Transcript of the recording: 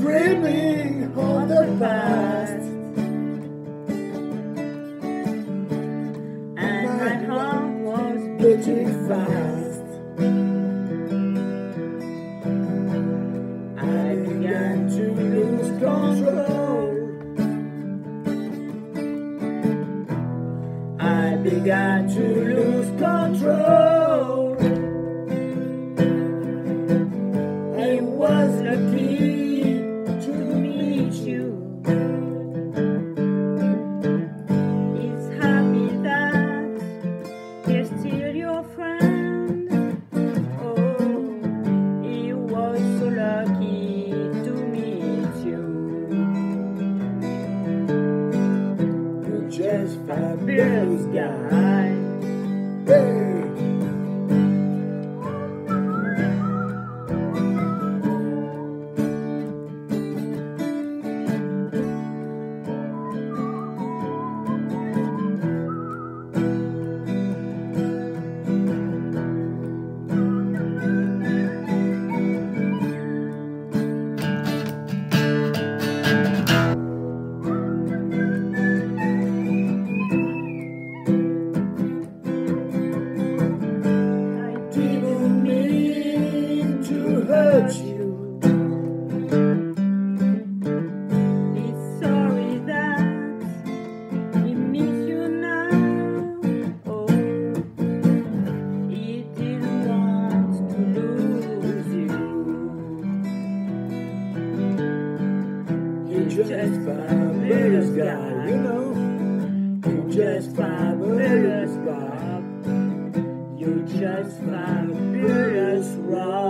dreaming of the past, and my heart was beating fast. I began to lose control. I began to lose control. I was lucky to meet you. It's happy that you're still your friend. Oh, he was so lucky to meet you. You're just fabulous guy. Guy. Hey. Didn't mean to hurt you. He's sorry that he miss you now. Oh, he didn't want to lose you. You're just fabulous guy, you know. You're just fabulous guy. You're just fabulous, Rob.